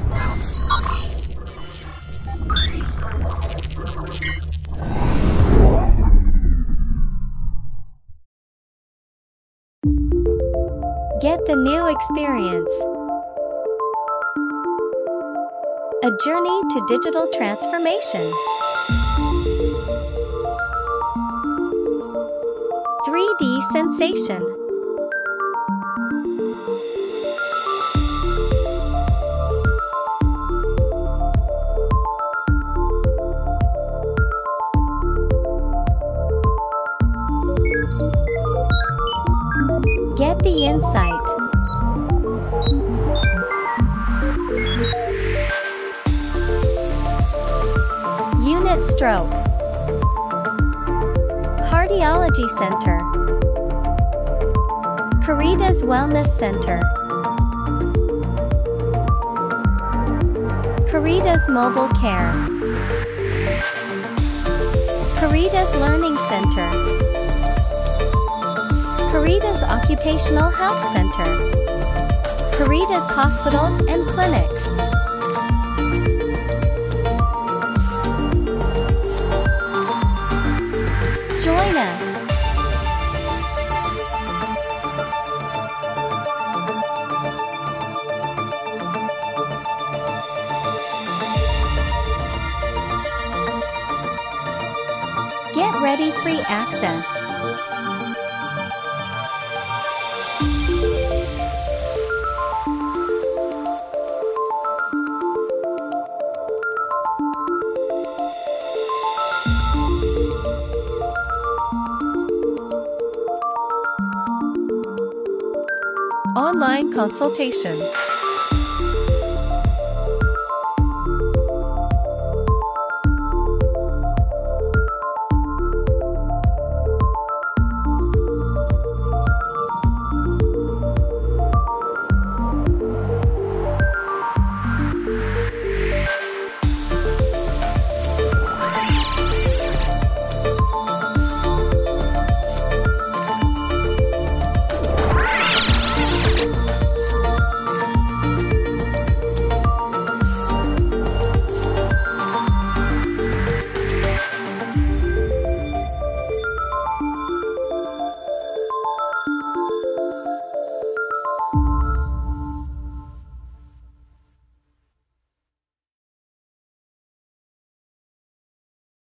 Get the new experience. A journey to digital transformation. 3D sensation. Get the insight. Unit stroke. Cardiology Center. Charitas Wellness Center. Charitas Mobile Care. Charitas Learning Center. Charitas Occupational Health Center. Charitas Hospitals and Clinics. Join us. Get ready free access. Online consultation.